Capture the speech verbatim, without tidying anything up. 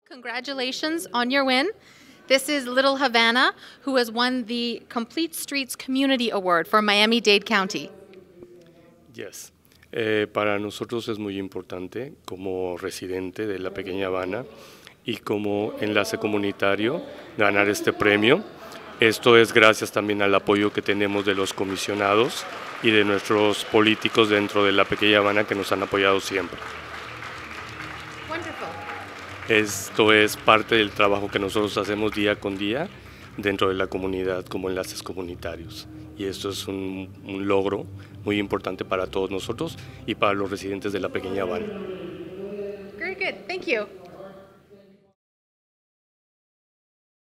Congratulations on your win. This is Little Havana, who has won the Complete Streets Community Award for Miami-Dade County. Yes. Eh, para nosotros es muy importante como residente de la pequeña Habana y como enlace comunitario ganar este premio. Esto es gracias también al apoyo que tenemos de los comisionados y de nuestros políticos dentro de la pequeña Habana que nos han apoyado siempre. Wonderful. Esto es parte del trabajo que nosotros hacemos día con día dentro de la comunidad como enlaces comunitarios. Y esto es un, un logro muy importante para todos nosotros y para los residentes de la pequeña Habana. Very good. Thank you.